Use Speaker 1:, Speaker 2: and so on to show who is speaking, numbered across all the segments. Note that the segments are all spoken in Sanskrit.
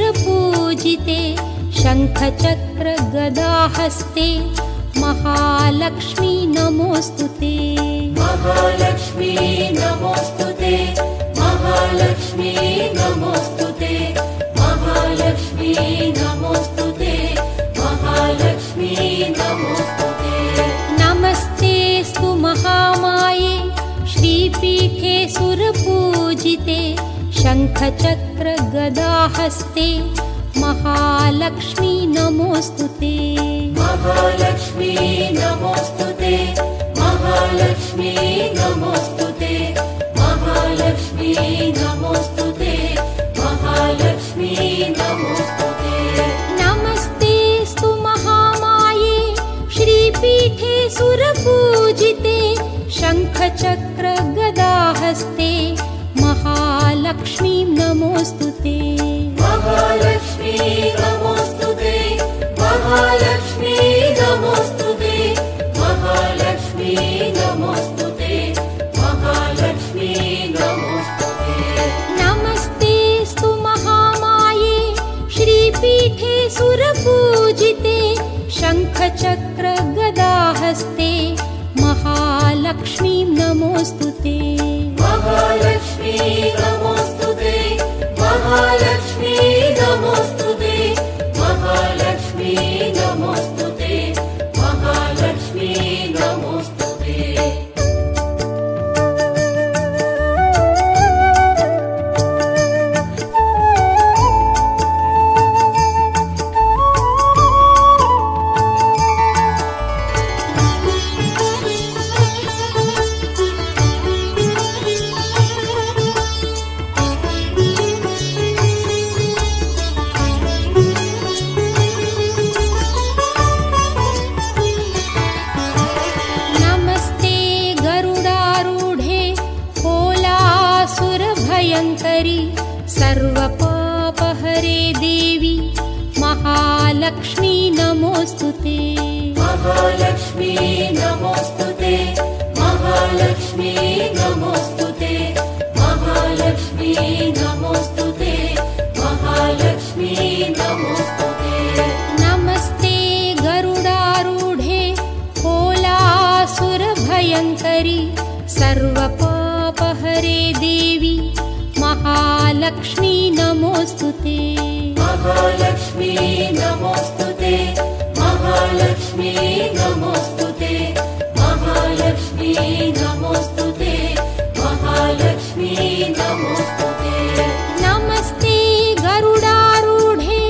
Speaker 1: सुरपूजिते शङ्खचक्र गदाहस्ते महालक्ष्मी नमोस्तुते।
Speaker 2: महालक्ष्मी नमोस्तुते, महालक्ष्मी नमोस्तुते, महालक्ष्मी नमोस्तुते, महालक्ष्मी नमोस्तुते।
Speaker 1: नमस्तेस्तु महामाये श्रीपीठे सुरपूजिते शङ्खचक्र गदाहस्ते महालक्ष्मी नमोस्तुते।
Speaker 2: महालक्ष्मी नमोस्तुते, महालक्ष्मी नमोस्तुते, महालक्ष्मी नमोस्तुते, महालक्ष्मी नमोस्तुते।
Speaker 1: नमस्तेस्तु महामाये श्रीपीठे सुरपूजिते शङ्खचक्र गदाहस्ते महालक्ष्मी नमोस्तुते।
Speaker 2: महालक्ष्मी नमोस्तुते, महालक्ष्मी नमोस्तुते, महालक्ष्मी नमोस्तुते, महालक्ष्मी नमोस्तुते।
Speaker 1: नमस्तेस्तु महामाये श्रीपीठे सुरपूजिते शङ्खचक्र गदाहस्ते महालक्ष्मी नमोस्तुते।
Speaker 2: महालक्ष्मी नमोस्तुते, महालक्ष्मी नमोस्तुते, महालक्ष्मी नमोस्तुते, महालक्ष्मी नमोस्तुते।
Speaker 1: सर्वपापहरे देवी महालक्ष्मी नमोस्तुते।
Speaker 2: महालक्ष्मी नमोस्तुते, महालक्ष्मी नमोस्तुते, महालक्ष्मी नमोस्तुते, महालक्ष्मी नमोस्तुते।
Speaker 1: नमस्ते गरुडारूढे कोलासुरभयङ्करि सर्वपापहरे देवी महालक्ष्मी नमोस्तुते।
Speaker 2: महालक्ष्मी नमोस्तुते, महालक्ष्मी नमोस्तुते, महालक्ष्मी नमोस्तुते, महालक्ष्मी नमोस्तुते।
Speaker 1: नमस्ते गरुडारूढे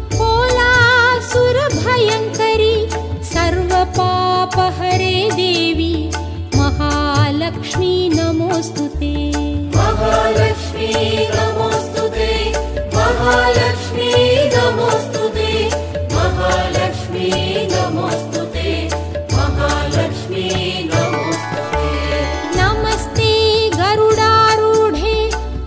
Speaker 1: कोलासुरभयङ्करि सर्वपापहरे देवी महालक्ष्मी नमोस्तुते।
Speaker 2: महालक्ष्मी नमोस्तुते, महालक्ष्मी नमोस्तुते, महालक्ष्मी नमोस्तुते, महालक्ष्मी नमोस्तुते।
Speaker 1: नमस्ते गरुडारूढे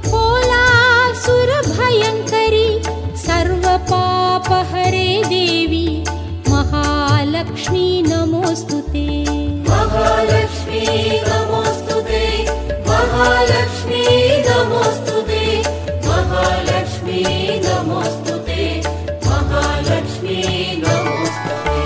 Speaker 1: कोलासुरभयङ्करि सर्वपापहरे देवी महालक्ष्मी नमोस्तुते।
Speaker 2: महालक्ष्मी नमोस्तुते, महालक्ष्मी नमोस्तुते, महालक्ष्मी नमोस्तुते, महालक्ष्मी नमोस्तुते।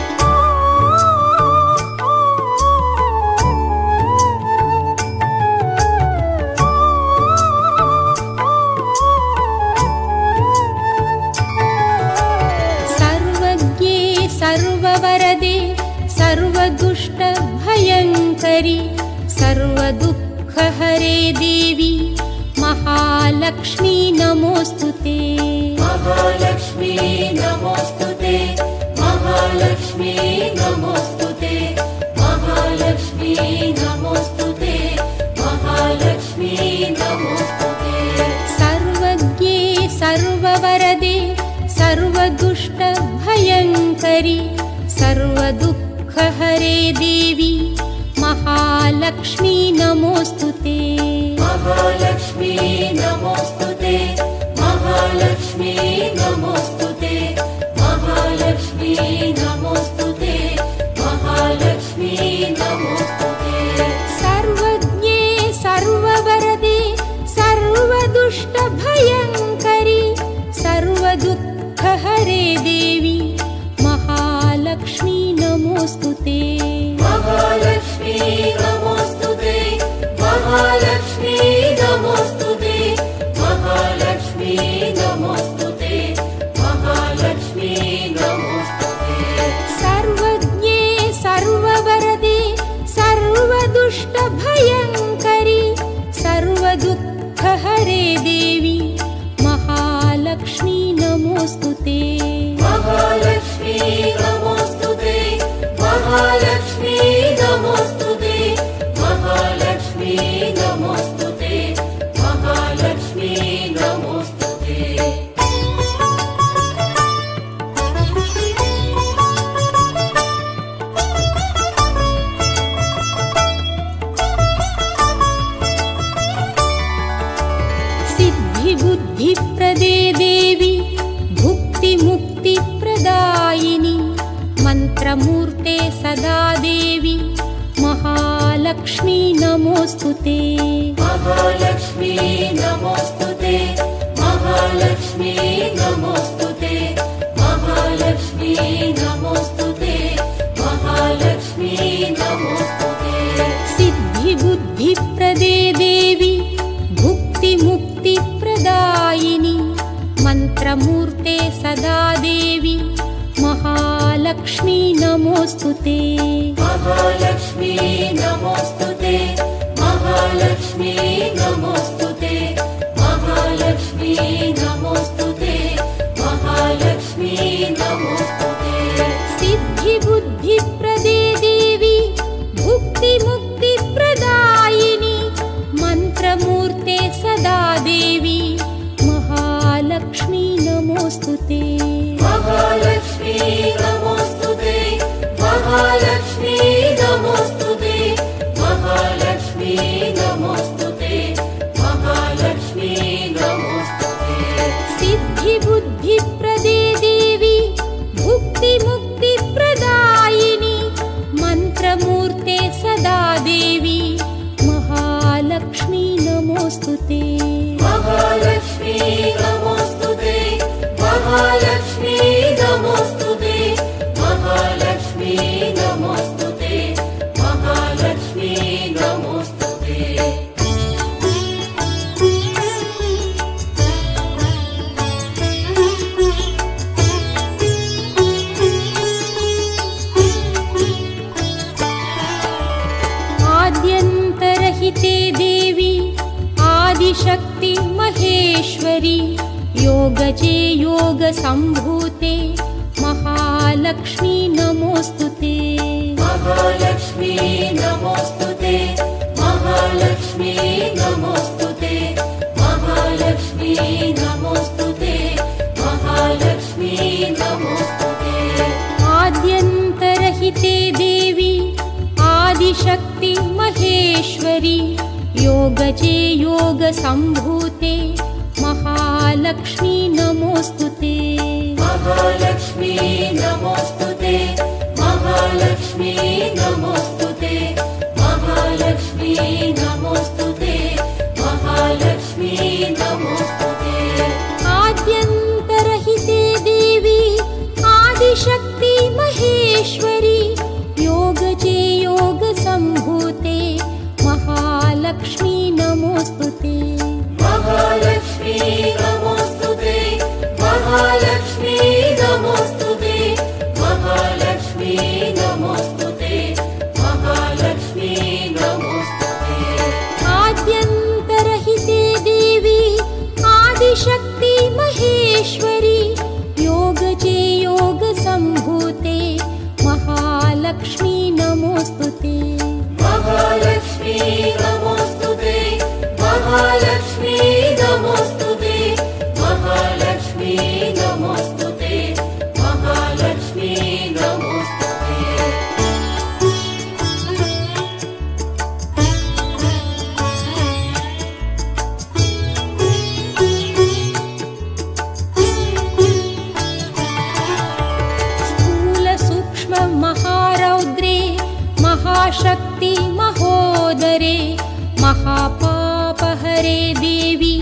Speaker 1: सर्वज्ञे सर्ववरदे सर्वदुष्टभयङ्करि सर्वदुःखहरे देवी महालक्ष्मी नमोस्तुते।
Speaker 2: महालक्ष्मी नमोस्तुते, महालक्ष्मी नमोस्तुते, महालक्ष्मी नमोस्तुते, महालक्ष्मी नमोस्तुते।
Speaker 1: सर्वज्ञे सर्ववरदे सर्वदुष्टभयङ्करि सर्वदुःखहरे देवी महालक्ष्मी नमोस्तुते।
Speaker 2: महालक्ष्मी नमोस्तुते, महालक्ष्मी नमोस्तुते, महालक्ष्मी नमोस्तुते, महालक्ष्मी नमोस्तुते।
Speaker 1: सर्वज्ञे सर्ववरदे सर्वदुष्टभयङ्करि सर्वदुःखहरे नमोस्तुते
Speaker 2: महालक्ष्मी नमोस्तुते महालक्ष्मी नमोस्तुते महालक्ष्मी नमोस्तुते महालक्ष्मी नमोस्तुते
Speaker 1: सर्वज्ञे सर्ववरदे सर्वदुष्टभयङ्करि सर्वदुःखहरे देवी महालक्ष्मी नमोस्तुते
Speaker 2: महालक्ष्मी नमोस्तुते महालक्ष्मी नमोस्तुते महालक्ष्मी नमोस्तुते महालक्ष्मी नमोस्तुते
Speaker 1: सिद्धिबुद्धिप्रदे देवी भुक्तिमुक्तिप्रदायिनि मन्त्रमूर्ते सदा देवी महालक्ष्मी नमोस्तुते
Speaker 2: महालक्ष्मी नमोस्तुते महालक्ष्मी नमोस्तुते महालक्ष्मी नमोस्तुते महालक्ष्मी नमोस्तुते
Speaker 1: सिद्धिबुद्धिप्रदे देवी भुक्तिमुक्तिप्रदायिनि मन्त्रमूर्ते सदा देवी महालक्ष्मी नमोस्तुते
Speaker 2: महालक्ष्मी नमोस्तुते महालक्ष्मी नमोस्तुते महालक्ष्मी नमोस्तुते महालक्ष्मी नमोस्तुते
Speaker 1: सिद्धिबुद्धिप्रदे देवी भुक्तिमुक्तिप्रदायिनि मन्त्रमूर्ते सदा देवी महालक्ष्मी नमोस्तुते
Speaker 2: महालक्ष्मी नमोस्तुते महालक्ष्मी नमोस्तुते महालक्ष्मी नमोस्तुते महालक्ष्मी नमोस्तुते
Speaker 1: सिद्धिबुद्धिप्रदे देवी भुक्तिमुक्तिप्रदायिनि मन्त्रमूर्ते सदा देवी महालक्ष्मी नमोस्तुते
Speaker 2: महालक्ष्मी नमोस्तुते महालक्ष्मी नमोस्तुते महालक्ष्मी नमोस्तुते महालक्ष्मी नमोस्तुते
Speaker 1: आद्यन्तरहिते देवी आदिशक्ति महेश्वरी योगजे योगसम्भूते महालक्ष्मी नमोस्तुते
Speaker 2: महालक्ष्मी नमोस्तुते महालक्ष्मी नमोस्तुते महालक्ष्मी नमोस्तुते महालक्ष्मी नमोस्तुते
Speaker 1: आद्यन्तरहिते देवी आदिशक्ति महेश्वरी योगजे योगसम्भूते महालक्ष्मी नमोस्तुते
Speaker 2: महालक्ष्मी नमोस्तुते महालक्ष्मी नमोस्तुते महालक्ष्मी नमोस्तुते महालक्ष्मी नमोस्तुते
Speaker 1: आद्यन्तरहिते देवी आदिशक्ति महेश्वरी योगजे योगसम्भूते महालक्ष्मी नमोस्तुते
Speaker 2: महालक्ष्मी नमोस्तुते महालक्ष्मी नमोस्तुते महालक्ष्मी नमोस्तुते महालक्ष्मी नमोस्तुते
Speaker 1: आद्यन्तरहिते देवी आदिशक्ति महेश्वरी योगजे योगसम्भूते महालक्ष्मी नमोस्तुते
Speaker 2: महालक्ष्मी नमोस्तुते महालक्ष्मी नमोस्तुते महालक्ष्मी नमोस्तुते महालक्ष्मी नमोस्तुते
Speaker 1: महारौद्रे महाशक्ति महोदरे महापापहरे देवी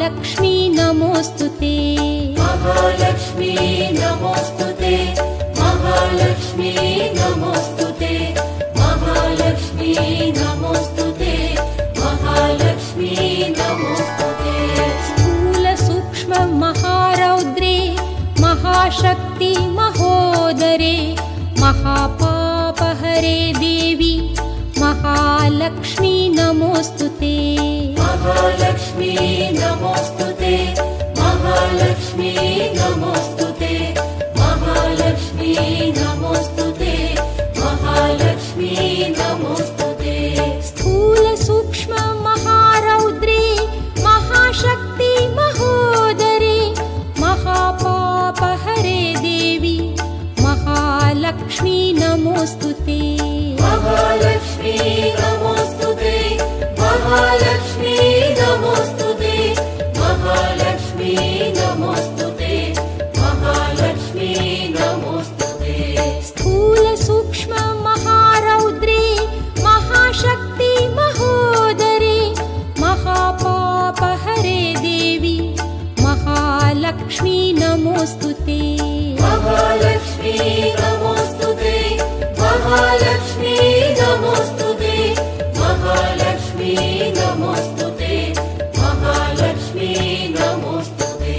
Speaker 1: महालक्ष्मी नमोस्तुते
Speaker 2: महालक्ष्मी नमोस्तुते महालक्ष्मी नमोस्तुते महालक्ष्मी नमोस्तुते महालक्ष्मी नमोस्तुते
Speaker 1: स्थूल सूक्ष्म महारौद्रे महाशक्ति महोदरे महापापहरे देवी महालक्ष्मी नमोस्तुते
Speaker 2: महालक्ष्मी नमोस्तुते महालक्ष्मी नमोस्तुते महालक्ष्मी नमोस्तुते महालक्ष्मी नमोस्तुते
Speaker 1: स्थूल सूक्ष्म महारौद्रे महाशक्ति महोदरे महापापहरे देवी महालक्ष्मी नमोस्तुते
Speaker 2: महालक्ष्मी नमोस्तुते महालक्ष्मी नमोस्तुते महालक्ष्मी नमोस्तुते महालक्ष्मी नमोस्तुते
Speaker 1: स्थूल सूक्ष्म महारौद्रे महाशक्ति महोदरे महापापहरे देवी महालक्ष्मी नमोस्तुते
Speaker 2: महालक्ष्मी नमोस्तुते महालक्ष्मी नमोस्तुते महालक्ष्मी नमोस्तुते महालक्ष्मी नमोस्तुते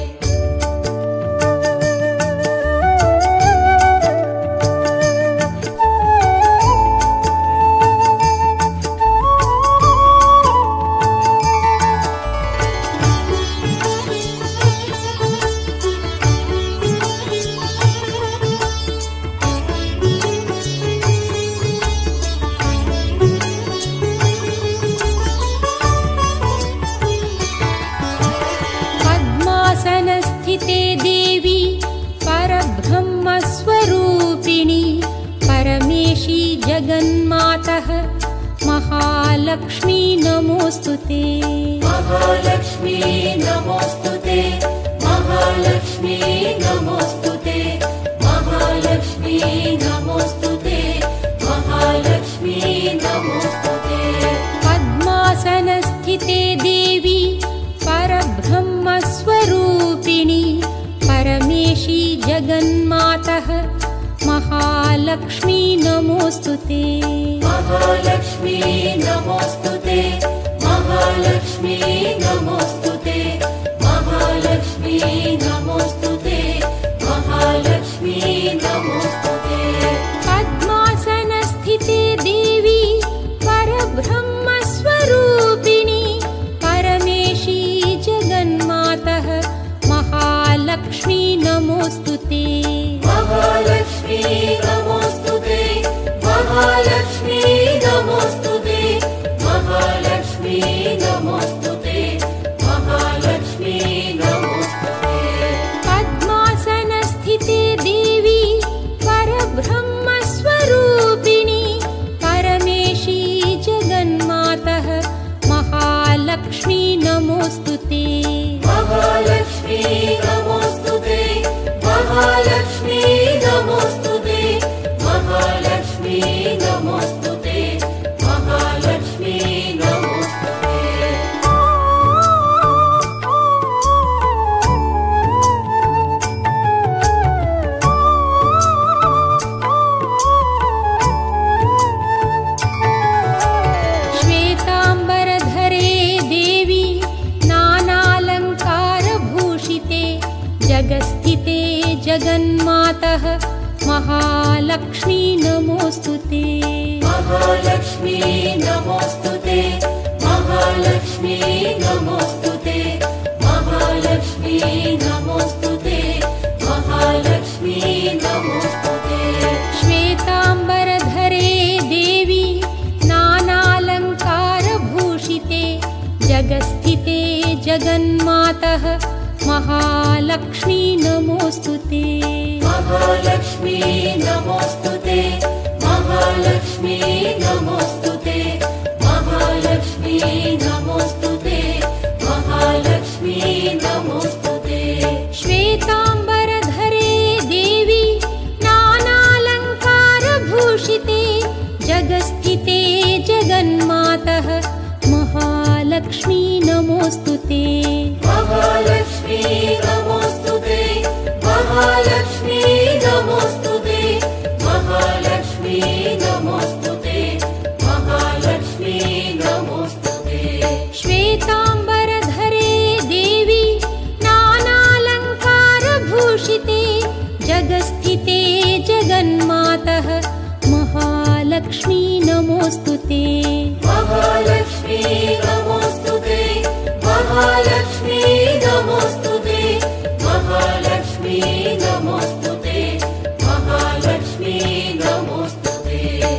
Speaker 1: पद्मासनस्थिते देवी परब्रह्मस्वरूपिणी परमेशी जगन्मातः महालक्ष्मी नमोस्तुते
Speaker 2: महालक्ष्मी नमोस्तुते महालक्ष्मी नमोस्तुते महालक्ष्मी नमोस्तुते महालक्ष्मी नमोस्तुते
Speaker 1: पद्मासनस्थिते देवी परब्रह्मस्वरूपिणी परमेशी जगन्मातः महालक्ष्मी नमोस्तुते
Speaker 2: महालक्ष्मी नमोस्तुते महालक्ष्मी नमोस्तुते महालक्ष्मी नमोस्तुते महालक्ष्मी नमोस्तुते
Speaker 1: पद्मासनस्थिते देवी परब्रह्मस्वरूपिणी परमेशी जगन्मातः महालक्ष्मी नमोस्तुते
Speaker 2: महालक्ष्मी नमोस्तुते महालक्ष्मी नमोस्तुते महालक्ष्मी नमोस्तुते महालक्ष्मी नमोस्तुते
Speaker 1: पद्मासनस्थिते देवी परब्रह्मस्वरूपिणी परमेशी जगन्मातः महालक्ष्मी नमोस्तुते
Speaker 2: महालक्ष्मी नमोस्तुते महालक्ष्मी नमोस्तुते महालक्ष्मी नमोस्तुते महालक्ष्मी नमोस्तुते
Speaker 1: श्वेताम्बरधरे देवी नानालङ्कारभूषिते जगस्थिते जगन्मातः महालक्ष्मी नमोस्तुते
Speaker 2: महालक्ष्मी नमोस्तुते महालक्ष्मी नमोस्तुते महालक्ष्मी नमोस्तुते महालक्ष्मी नमोस्तुते
Speaker 1: श्वेताम्बरधरे देवी नानालङ्कारभूषिते जगस्थिते जगन्मातः महालक्ष्मी नमोस्तुते
Speaker 2: महालक्ष्मी नमोस्तुते महालक्ष्मी नमोस्तुते महालक्ष्मी नमोस्तुते महालक्ष्मी नमोस्तुते
Speaker 1: श्वेताम्बरधरे देवी नानालङ्कारभूषिते जगस्थिते जगन्मातः महालक्ष्मी नमोस्तुते
Speaker 2: महालक्ष्मी नमोस्तुते महालक्ष्मी नमोस्तुते
Speaker 1: महालक्ष्मी नमोस्तुते
Speaker 2: महालक्ष्मी नमोस्तुते महालक्ष्मी नमोस्तुते महालक्ष्मी नमोस्तुते महालक्ष्मी नमोस्तुते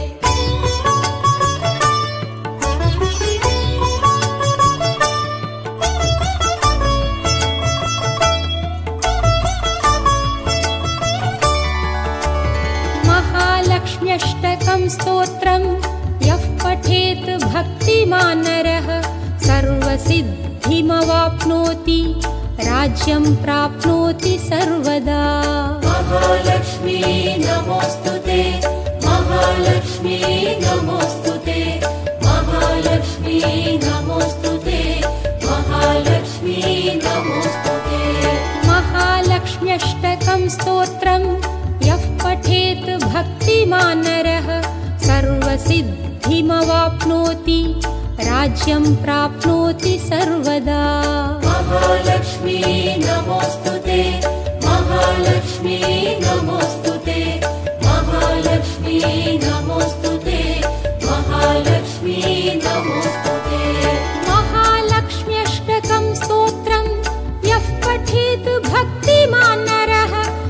Speaker 1: महालक्ष्म्यष्टकं स्तोत्रं यः पठेत् भक्तिमान् नरः सर्वसिद्धिमवाप्नोति राज्यं प्राप्नोति सर्वदा
Speaker 2: महालक्ष्मी नमोस्तुते महालक्ष्मी नमोस्तुते महालक्ष्मी नमोस्तुते महालक्ष्मी नमोस्तुते
Speaker 1: महालक्ष्म्यष्टकं स्तोत्रं यः पठेत् भक्तिमान् नरः सर्वसिद्धिमवाप्नोति राज्यं प्राप्नोति सर्वदा
Speaker 2: महालक्ष्मी नमोस्तुते महालक्ष्मी नमोस्तुते महालक्ष्मी नमोस्तुते महालक्ष्मी नमोस्तुते
Speaker 1: महालक्ष्म्यष्टकं स्तोत्रं यः पठेत् भक्तिमान् नरः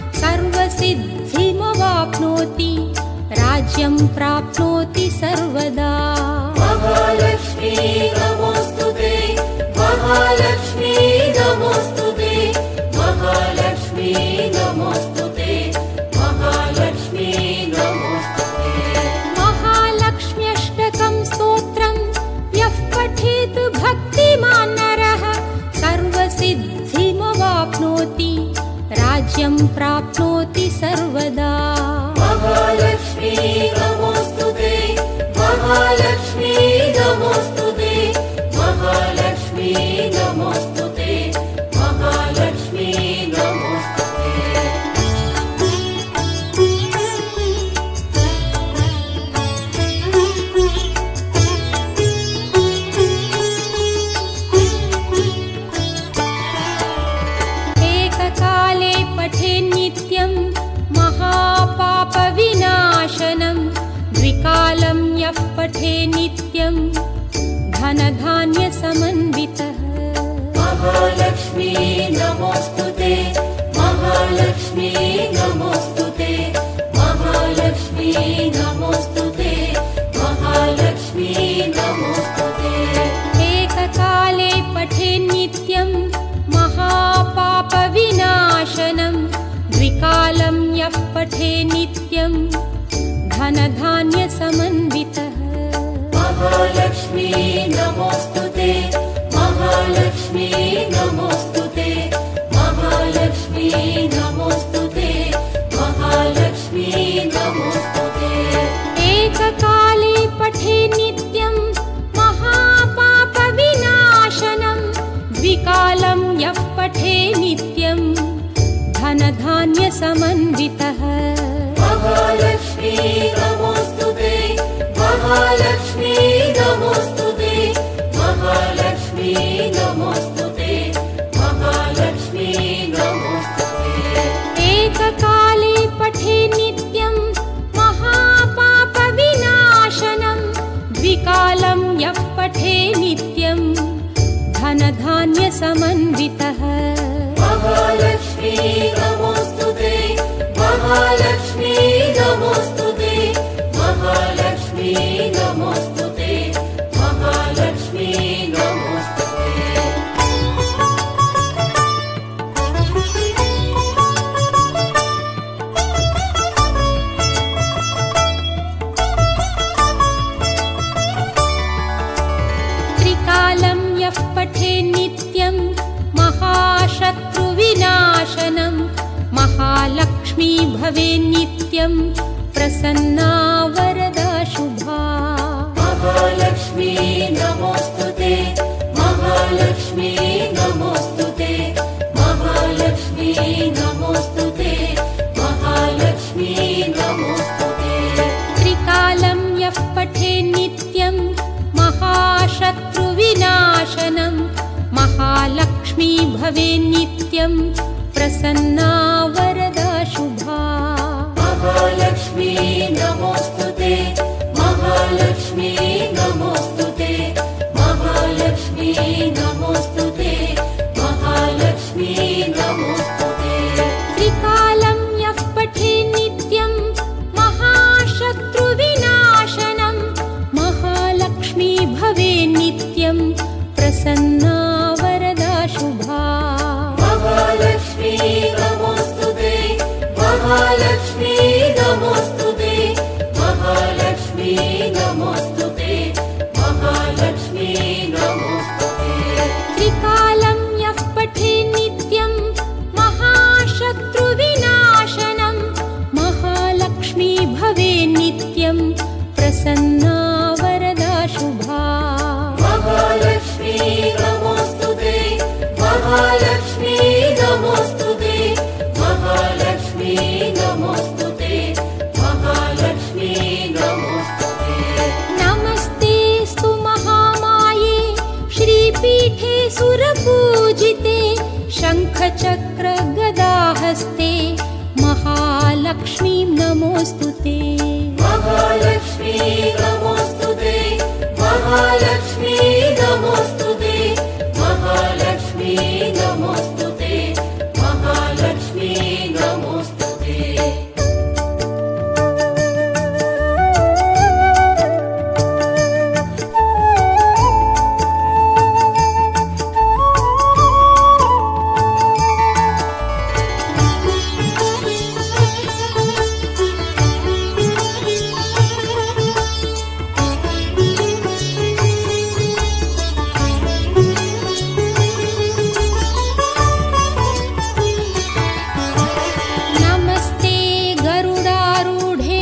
Speaker 1: सर्वसिद्धिमवाप्नोति राज्यं प्राप्नोति सर्वदा
Speaker 2: महालक्ष्मी नमोस्तुते महालक्ष्मी नमोस्तुते महालक्ष्मी नमोस्तुते महालक्ष्मी नमोस्तुते
Speaker 1: महालक्ष्म्यष्टकं स्तोत्रं यः पठेत् भक्तिमान् नरः सर्वसिद्धिमवाप्नोति राज्यं प्राप्नोति सर्वदा
Speaker 2: महालक्ष्मी नमोस्तुते महालक्ष्मी नमोस्तुते महालक्ष्मी नमोस्तुते महालक्ष्मी नमोस्तुते
Speaker 1: एककाले पठेन्नित्यं महापापविनाशनं द्विकालं यः पठेन्नित्यं धनधान्यसमन्वितः
Speaker 2: महालक्ष्मी नमोस्तुते महालक्ष्मी नमोस्तुते महालक्ष्मी नमोस्तुते महालक्ष्मी नमोस्तुते
Speaker 1: एककाले पठेन्नित्यं महापापविनाशनं द्विकालं यः पठेन्नित्यं धनधान्यसमन्वितः
Speaker 2: महालक्ष्मी नमोस्तुते महालक्ष्मी नमोस्तुते महालक्ष्मी नमोस्तुते महालक्ष्मी नमोस्तुते
Speaker 1: एककाले पठेन्नित्यं महापापविनाशनं द्विकालं यः पठेन्नित्यं धनधान्यसमन्वितः
Speaker 2: महालक्ष्मी नमोस्तुते महालक्ष्मी नमोस्तुते महालक्ष्मी नमोस्तुते महालक्ष्मी नमोस्तुते
Speaker 1: एककाले पठेन्नित्यं महापापविनाशनं द्विकालं यः पठेन्नित्यं धनधान्यसमन्वितः
Speaker 2: महालक्ष्मी नमोस्तुते महालक्ष्मी नमोस्तुते महालक्ष्मी नमोस्तुते महालक्ष्मी नमोस्तुते
Speaker 1: त्रिकालं यः पठेन्नित्यं महाशत्रुविनाशनं महालक्ष्मी भवेन्नित्यं प्रसन्ना वरदा शुभा
Speaker 2: महालक्ष्मी नमोस्तुते महालक्ष्मी नमोस्तुते महालक्ष्मी नमोस्तुते महालक्ष्मी नमोस्तुते
Speaker 1: त्रिकालं यः पठेन्नित्यं महाशत्रुविनाशनं महालक्ष्मी भवेन्नित्यं प्रसन्ना वरदा शुभा
Speaker 2: महालक्ष्मी नमोस्तुते
Speaker 1: प्रसन्ना वरदा शुभा।
Speaker 2: महालक्ष्मी नमोस्तुते, महालक्ष्मी नमोस्तुते, महालक्ष्मी नमोस्तुते, महालक्ष्मी नमोस्तुते।
Speaker 1: त्रिकालं यः पठे नित्यं महाशत्रुविनाशनं, महालक्ष्मी भवे नित्यं प्रसन्ना वरदा शुभा।
Speaker 2: महालक्ष्मी नमोस्तुते, महालक्ष्मी नमोस्तुते, महालक्ष्मी नमोस्तुते, महालक्ष्मी नमोस्तुते।
Speaker 1: नमस्तेस्तु महामाये श्रीपीठे सुरपूजिते, शङ्खचक्र गदाहस्ते महालक्ष्मीं नमोस्तुते।
Speaker 2: महालक्ष्मी नमोस्तुते, महालक्ष्मी नमोस्तुते, महालक्ष्मी नमोस्तुते, महालक्ष्मी नमोस्तुते।
Speaker 1: नमस्ते गरुडारूढे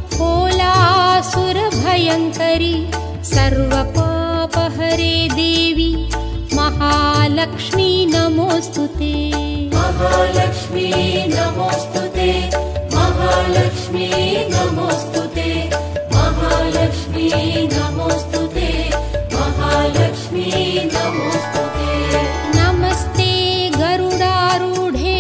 Speaker 1: कोलासुरभयङ्करि, सर्वपापहरे देवी महालक्ष्मी नमोस्तुते।
Speaker 2: महालक्ष्मी नमोस्तुते, महालक्ष्मी नमोस्तुते, महालक्ष्मी नमोस्तुते, महालक्ष्मी नमोस्तुते।
Speaker 1: नमस्ते गरुडारूढे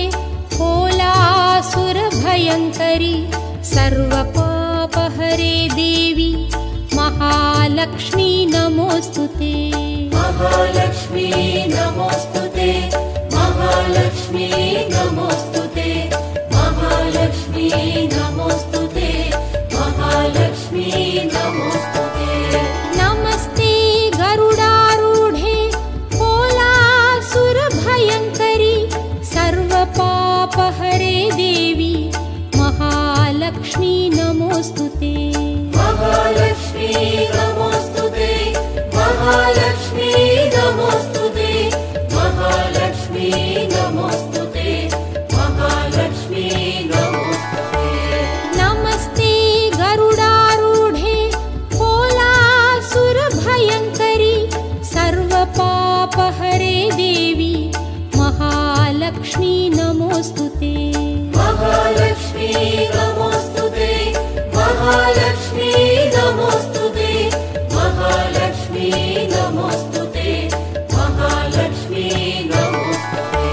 Speaker 1: कोलासुरभयङ्करि, सर्वपापहरे देवी महालक्ष्मी नमोस्तुते।
Speaker 2: महालक्ष्मी नमोस्तुते, महालक्ष्मी नमोस्तुते, महालक्ष्मी नमोस्तुते, महालक्ष्मी नमोस्तुते।
Speaker 1: नमस्ते गरुडारूढे कोलासुरभयङ्करि, सर्वपापहरे देवी महालक्ष्मी नमोस्तुते।
Speaker 2: महालक्ष्मी नमोस्तुते, महालक्ष्मी नमोस्तुते, महालक्ष्मी नमोस्तुते, महालक्ष्मी नमोस्तुते।
Speaker 1: नमस्ते गरुडारूढे कोलासुरभयङ्करि, सर्वपापहरे देवी महालक्ष्मी नमोस्तुते।
Speaker 2: महालक्ष्मी नमोस्तुते, महालक्ष्मी नमोस्तुते, महालक्ष्मी नमोस्तुते, महालक्ष्मी नमोस्तुते।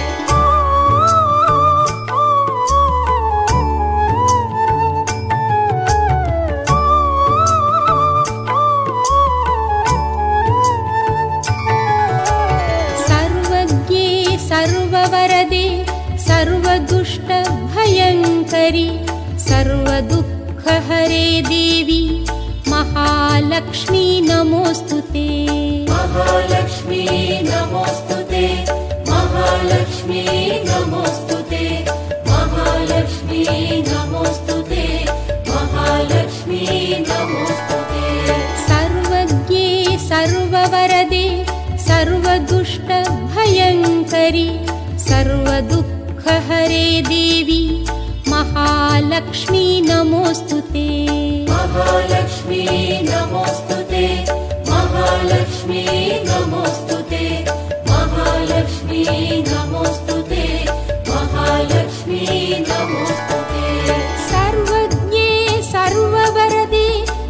Speaker 1: सर्वज्ञे सर्ववरदे सर्वदुष्टभयङ्करि, सर्वदुःखहरे देवी महालक्ष्मी नमोस्तुते।
Speaker 2: महालक्ष्मी नमोस्तुते, महालक्ष्मी नमोस्तुते, महालक्ष्मी नमोस्तुते, महालक्ष्मी नमोस्तुते।
Speaker 1: सर्वज्ञे सर्ववरदे सर्वदुष्टभयङ्करि, सर्वदुःखहरे देवी महालक्ष्मी नमोस्तुते।
Speaker 2: महालक्ष्मी नमोस्तुते, महालक्ष्मी नमोस्तुते, महालक्ष्मी नमोस्तुते, महालक्ष्मी नमोस्तुते।
Speaker 1: सर्वज्ञे सर्ववरदे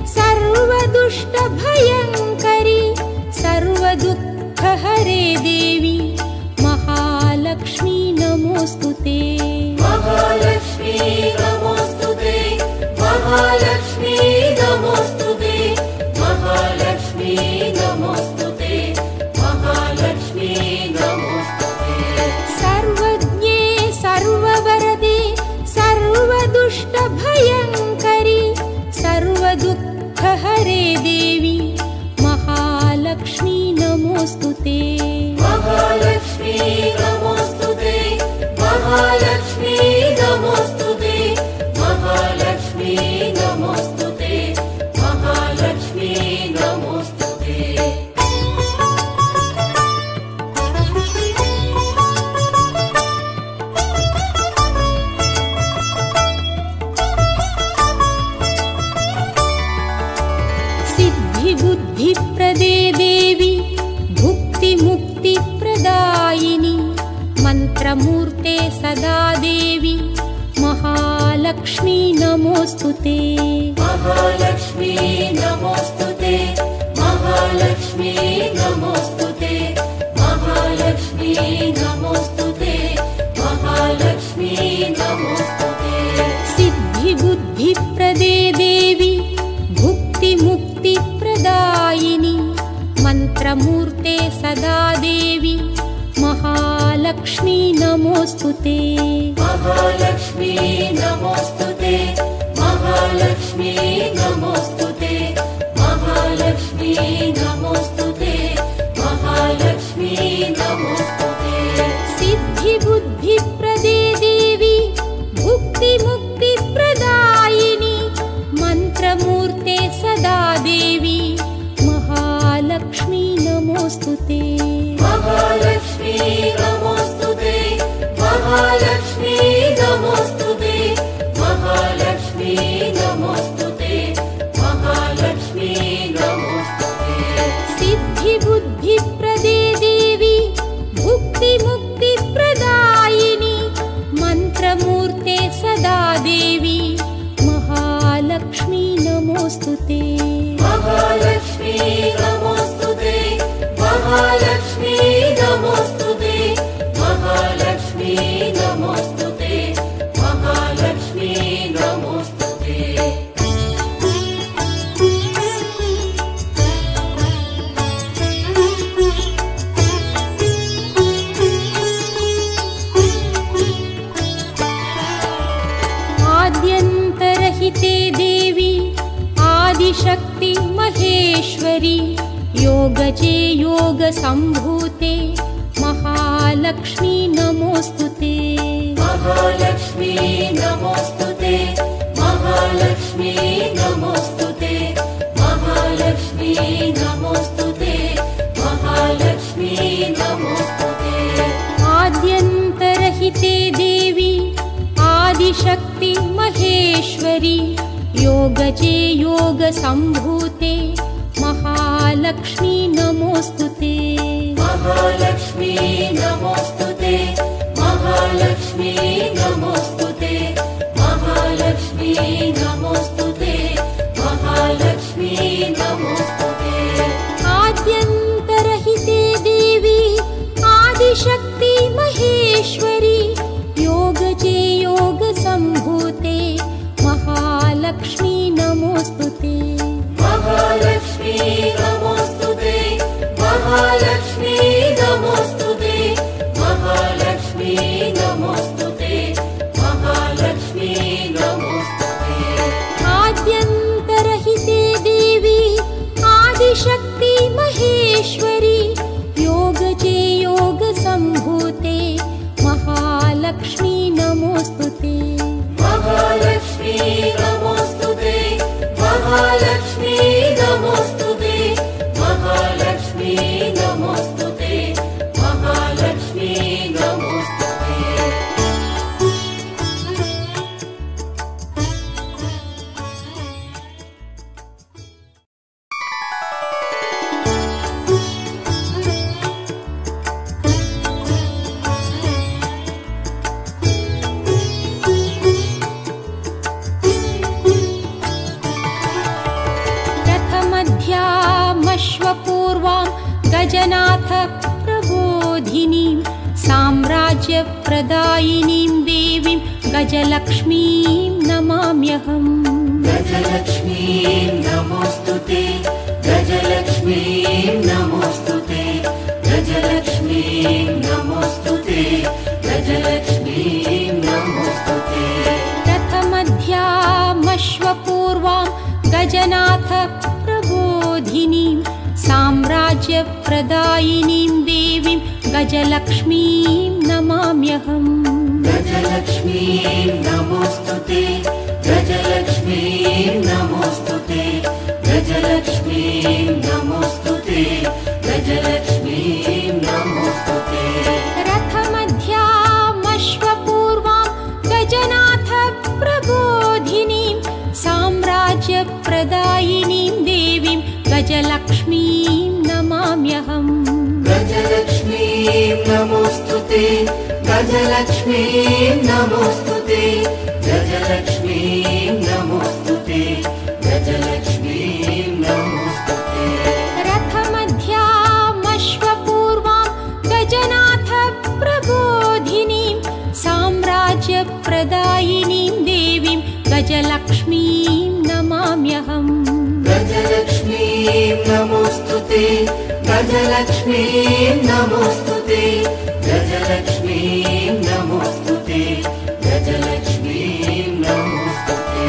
Speaker 1: सर्वदुष्टभयङ्करि, सर्वदुःखहरे देवी महालक्ष्मी नमोस्तुते।
Speaker 2: महालक्ष्मी नमोस्तुते, महालक्ष्मी नमोस्तुते, महालक्ष्मी नमोस्तुते, महालक्ष्मी नमोस्तुते।
Speaker 1: सर्वज्ञे सर्ववरदे सर्वदुष्टभयङ्करि, सर्वदुःखहरे देवी महालक्ष्मी नमोस्तुते। नमोस्तुते
Speaker 2: महालक्ष्मी नमोस्तुते महालक्ष्मी नमोस्तुते महालक्ष्मी नमोस्तुते महालक्ष्मी नमोस्तुते
Speaker 1: सिद्धिबुद्धिप्रदे देवी भुक्तिमुक्तिप्रदायिनि मन्त्रमूर्ते सदा देवी महालक्ष्मी नमोस्तुते
Speaker 2: महालक्ष्मी नमोस्तुते महालक्ष्मी नमोस्तुते महालक्ष्मी नमोस्तुते महालक्ष्मी नमोस्तुते
Speaker 1: सिद्धिबुद्धिप्रदे देवी भुक्तिमुक्तिप्रदायिनि मन्त्रमूर्ते सदा देवी महालक्ष्मी नमोस्तुते
Speaker 2: महालक्ष्मी नमोस्तुते महालक्ष्मी नमोस्तुते महालक्ष्मी नमोस्तुते महालक्ष्मी नमोस्तुते
Speaker 1: सिद्धिबुद्धिप्रदे देवी भुक्तिमुक्तिप्रदायिनि मन्त्रमूर्ते सदा देवी महालक्ष्मी नमोस्तुते
Speaker 2: महालक्ष्मी नमोस्तुते महालक्ष्मी नमोस्तुते महालक्ष्मी नमोस्तुते महालक्ष्मी नमोस्तुते
Speaker 1: सिद्धिबुद्धिप्रदे देवी भुक्तिमुक्तिप्रदायिनि मन्त्रमूर्ते सदा देवी महालक्ष्मी नमोस्तुते
Speaker 2: महालक्ष्मी नमोस्तुते महालक्ष्मी नमोस्तुते महालक्ष्मी नमोस्तुते महालक्ष्मी नमोस्तुते
Speaker 1: आद्यन्तरहिते देवी आदिशक्ति महेश्वरी योगजे योगसम्भूते महालक्ष्मी नमोस्तुते
Speaker 2: महालक्ष्मी नमोस्तुते महालक्ष्मी नमोस्तुते महालक्ष्मी नमोस्तुते महालक्ष्मी नमोस्तुते
Speaker 1: आद्यन्तरहिते देवी आदिशक्ति महेश्वरी योगजे योगसम्भूते महालक्ष्मी नमोस्तुते
Speaker 2: महालक्ष्मी नमोस्तुते महालक्ष्मी नमोस्तुते महालक्ष्मी नमोस्तुते महालक्ष्मी नमोस्तुते
Speaker 1: आद्यन्तरहिते देवी आदिशक्ति महेश्वरी योगजे योगसम्भूते महालक्ष्मी नमोस्तुते
Speaker 2: महालक्ष्मी नमोस्तुते महालक्ष्मी नमोस्तुते महालक्ष्मी नमोस्तुते महालक्ष्मी नमोस्तुते
Speaker 1: आद्यन्तरहिते देवी आदिशक्ति महेश्वरी योगजे योगसम्भूते महालक्ष्मी नमोस्तुते
Speaker 2: महालक्ष्मी नमोस्तुते महालक्ष्मी नमोस्तुते महालक्ष्मी नमोस्तुते महालक्ष्मी नमोस्तुते
Speaker 1: गजनाथ प्रबोधिनीं साम्राज्यप्रदायिनीं देवीं गजलक्ष्मीं नमाम्यहम्
Speaker 2: गजलक्ष्मीं नमोस्तुते गजलक्ष्मीं नमोस्तुते गजलक्ष्मीं नमोस्तुते गजलक्ष्मीं नमोस्तुते
Speaker 1: प्रथमध्यामश्वपूर्वां गजनाथ प्रबोधिनीं साम्राज्यप्रदायिनीं देवीं गजलक्ष्मीं नमाम्यहम्।
Speaker 2: गजलक्ष्मीं नमोस्तुते, गजलक्ष्मीं नमोस्तुते, गजलक्ष्मीं नमोस्तुते, गजलक्ष्मीं नमोस्तुते।
Speaker 1: रथमध्यामश्वपूर्वां गजनाथ प्रबोधिनीं साम्राज्यप्रदायिनीं देवीं गजलक्ष्मीं नमाम्यहम्।
Speaker 2: गजलक्ष्मीं नमोस्तुते, गजलक्ष्मीं नमोस्तुते, गजलक्ष्मीं नमोस्तुते, गजलक्ष्मीं नमोस्तुते।
Speaker 1: रथमध्यामश्वपूर्वां गजनाथ प्रबोधिनीं साम्राज्यप्रदायिनीं देवीं गजलक्ष्मीं नमाम्यहम्।
Speaker 2: गजलक्ष्मीं नमोस्तुते, गजलक्ष्मीं नमोस्तुते, गजलक्ष्मीं नमोस्तुते, गजलक्ष्मीं नमोस्तुते।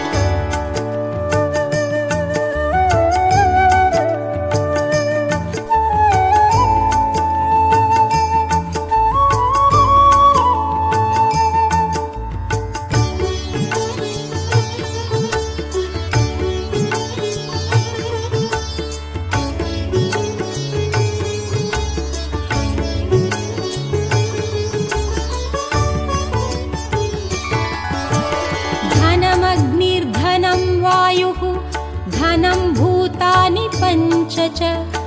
Speaker 1: धनं भूतानि पञ्च च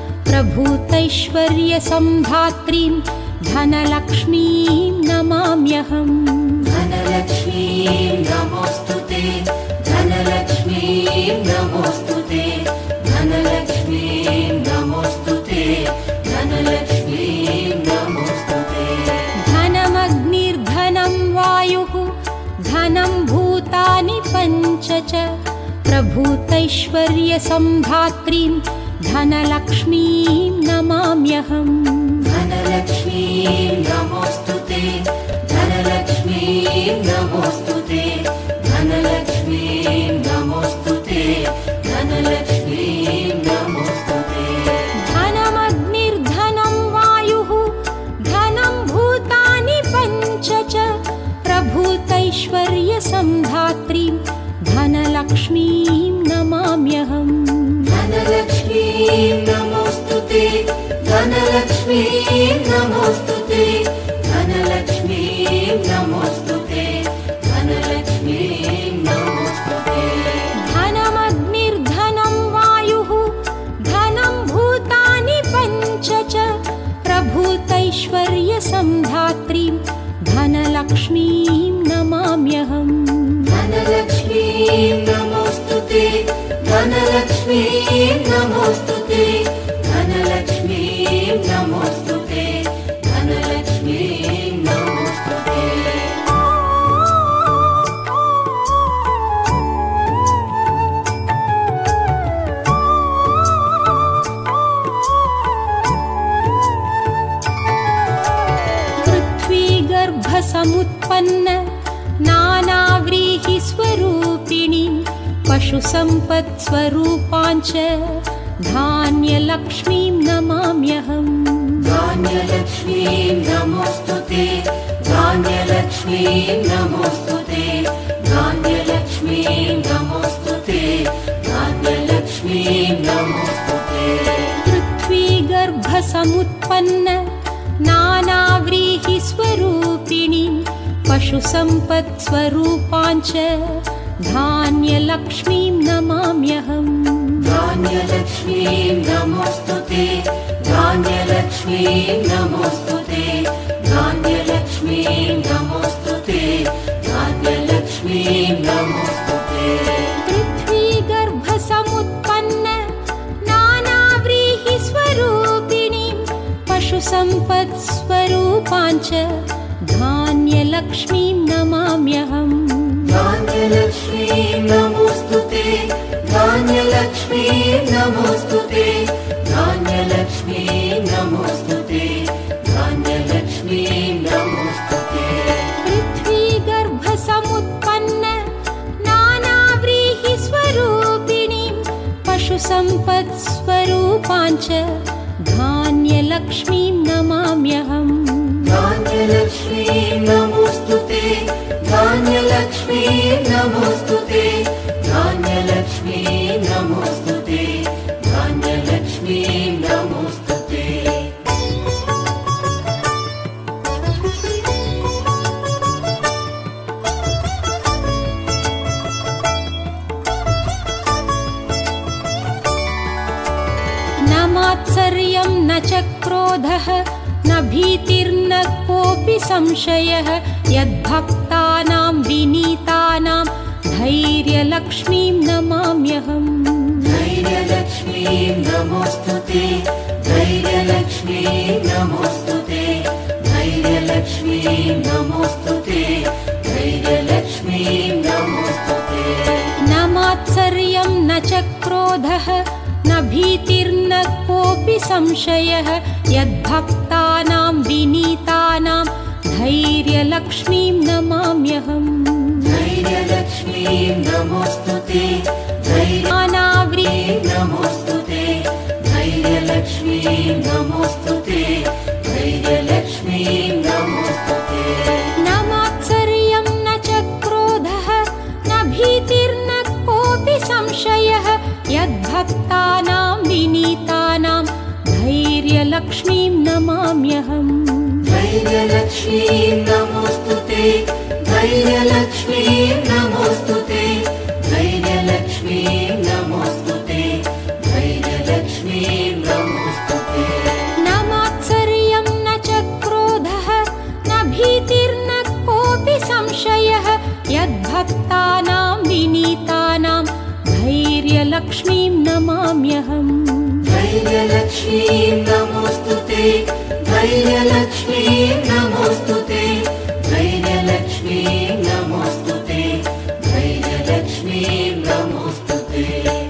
Speaker 1: प्रभूतैश्वर्यसम्धात्रीं धनलक्ष्मीं नमाम्यहम्।
Speaker 2: धनलक्ष्मीं नमोस्तुते, धनलक्ष्मीं नमोस्तुते, धनलक्ष्मीं नमोस्तुते, धनलक्ष्मीं नमोस्तुते।
Speaker 1: धनमग्निर्धनं वायुः धनं भूतानि पञ्च च प्रभूतैश्वर्यसम्धात्रीं धनलक्ष्मीं नमाम्यहम्।
Speaker 2: धनलक्ष्मीं नमोस्तुते, धनलक्ष्मीं नमोस्तुते, धनलक्ष्मीं नमोस्तुते, धनलक्ष्मीं नमोस्तुते।
Speaker 1: धनमग्निर्धनं वायुः धनं भूतानि पञ्च च प्रभूतैश्वर्यसम्धात्रीं धनलक्ष्मीं नमाम्यहम्।
Speaker 2: धनलक्ष्मीं नमोस्तुते, धनलक्ष्मीं नमोस्तुते, धनलक्ष्मीं नमोस्तुते, धनलक्ष्मीं नमोस्तुते।
Speaker 1: धनमग्निर्धनं वायुः धनं भूतानि पञ्च च प्रभूतैश्वर्यसम्धात्रीं धनलक्ष्मीं नमाम्यहम्।
Speaker 2: धनलक्ष्मीं नमोस्तुते, धनलक्ष्मीं नमोस्तुते, धनलक्ष्मीं नमोस्तुते, धनलक्ष्मीं नमोस्तुते।
Speaker 1: पृथ्वीगर्भसमुत्पन्न नानाव्रीहिस्वरूपिणीं पशुसम्पत्स्वरूपाञ्च धान्यलक्ष्मीं नमाम्यहम्।
Speaker 2: धान्यलक्ष्मीं नमोस्तुते, धान्यलक्ष्मीं नमोस्तुते, धान्यलक्ष्मीं नमोस्तुते, धान्यलक्ष्मीं नमोस्तुते।
Speaker 1: पृथ्वीगर्भसमुत्पन्न नानाव्रीहिस्वरूपिणीं पशुसम्पत्स्वरूपाञ्च धान्यलक्ष्मीं नमाम्यहम्।
Speaker 2: धान्यलक्ष्मीं नमोस्तुते, धान्यलक्ष्मीं नमोस्तुते, धान्यलक्ष्मीं नमोस्तुते, धान्यलक्ष्मीं नमोस्तुते।
Speaker 1: पृथ्वीगर्भसमुत्पन्न नानाव्रीहिस्वरूपिणीं पशुसम्पत्स्वरूपाञ्च धान्यलक्ष्मीं नमाम्यहम्।
Speaker 2: धान्यलक्ष्मीं नमोस्तुते, धान्यलक्ष्मीं नमोस्तुते, धान्यलक्ष्मीं नमोस्तुते, धान्यलक्ष्मीं नमोस्तुते।
Speaker 1: पृथ्वीगर्भसमुत्पन्न नानाव्रीहिस्वरूपिणीं सम्पत्स्वरूपाञ्च धान्यलक्ष्मीं नमाम्यहम्।
Speaker 2: धान्यलक्ष्मीं नमोस्तुते, धान्यलक्ष्मीं नमोस्तुते, धान्यलक्ष्मीं नमोस्तुते, धान्यलक्ष्मीं नमोस्तुते।
Speaker 1: न मात्सर्यं न च क्रोधः न भीतिर्न कोऽपि संशयः यद्भक्तानां विनीतानां धैर्यलक्ष्मीं नमाम्यहम्।
Speaker 2: धैर्यलक्ष्मीं नमोस्तुते, धैर्यलक्ष्मीं नमोस्तुते, धैर्यलक्ष्मीं नमोस्तुते, धैर्यलक्ष्मीं नमोस्तुते।
Speaker 1: न मात्सर्यं न च क्रोधः न भीतिर्न कोऽपि संशयः यद्भक्तानां विनीतानां धैर्यलक्ष्मीं नमाम्यहम्।
Speaker 2: धैर्यलक्ष्मीं नमोस्तुते, धैर्यलक्ष्मीं नमोस्तुते, धैर्यलक्ष्मीं नमोस्तुते, धैर्यलक्ष्मीं नमोस्तुते।
Speaker 1: न मात्सर्यं न च क्रोधः न भीतिर्न कोऽपि संशयः यद्भक्तानां विनीतानां धैर्यलक्ष्मीं नमाम्यहम्।
Speaker 2: धैर्यलक्ष्मीं नमोस्तुते, धैर्यलक्ष्मीं नमोस्तुते, धैर्यलक्ष्मीं नमोस्तुते, धैर्यलक्ष्मीं नमोस्तुते।
Speaker 1: न मात्सर्यं न च क्रोधः न भीतिर्न कोऽपि संशयः यद्भक्तानां विनीतानां धैर्यलक्ष्मीं नमाम्यहम्।
Speaker 2: धैर्यलक्ष्मीं नमोस्तुते, धैर्यलक्ष्मीं नमोस्तुते, धैर्यलक्ष्मीं नमोस्तुते, धैर्यलक्ष्मीं नमोस्तुते।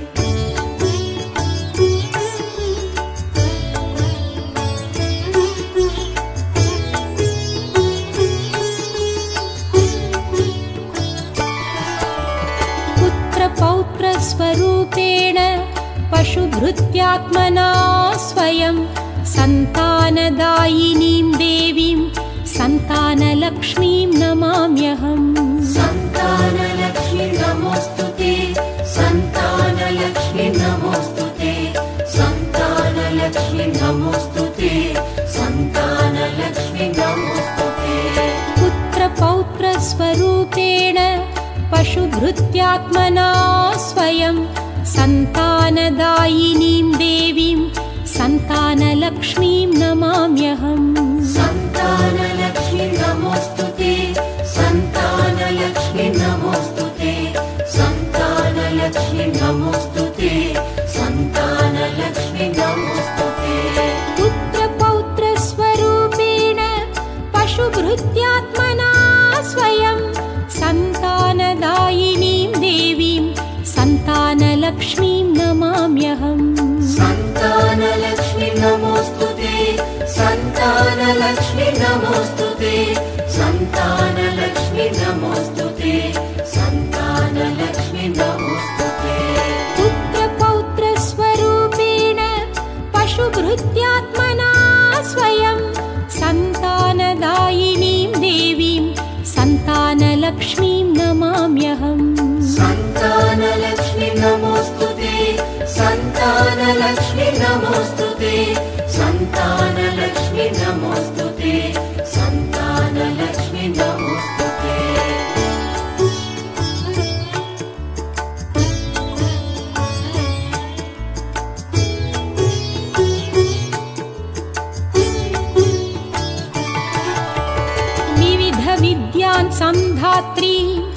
Speaker 1: पुत्रपौत्रस्वरूपेण पशुभृत्यात्मना स्वयं सन्तानदायिनीं देवीं सन्तानलक्ष्मीं नमाम्यहम्।
Speaker 2: सन्तानलक्ष्मी नमोस्तुते, सन्तानलक्ष्मी नमोस्तुते, सन्तानलक्ष्मी नमोस्तुते, सन्तानलक्ष्मी नमोस्तुते।
Speaker 1: पुत्रपौत्रस्वरूपेण पशुभृत्यात्मना स्वयं सन्तानदायिनीं देवीं सन्तानलक्ष्मीं नमाम्यहम्।
Speaker 2: सन्तानलक्ष्मी नमोस्तुते, सन्तानलक्ष्मी नमोस्तुते, सन्तानलक्ष्मी नमोस्तुते, सन्तानलक्ष्मी नमोस्तुते।
Speaker 1: पुत्रपौत्रस्वरूपेण पशुभृत्यात्मना स्वयं सन्तानदायिनीं देवीं सन्तानलक्ष्मीं नमाम्यहम्।
Speaker 2: सन्तानलक्ष्मी नमोस्तुते, सन्तानलक्ष्मी नमोस्तुते, सन्तानलक्ष्मी नमोस्तुते, सन्तानलक्ष्मी नमोस्तुते।
Speaker 1: पुत्रपौत्रस्वरूपेण पशुभृत्यात्मना स्वयं सन्तानदायिनीं देवीं सन्तानलक्ष्मीं नमाम्यहम्।
Speaker 2: सन्तानलक्ष्मी नमोस्तुते, सन्तानलक्ष्मी नमोस्तुते, सन्तानलक्ष्मी नमोस्तुते, सन्तानलक्ष्मी नमोस्तुते।
Speaker 1: विविधविद्यान् संधात्री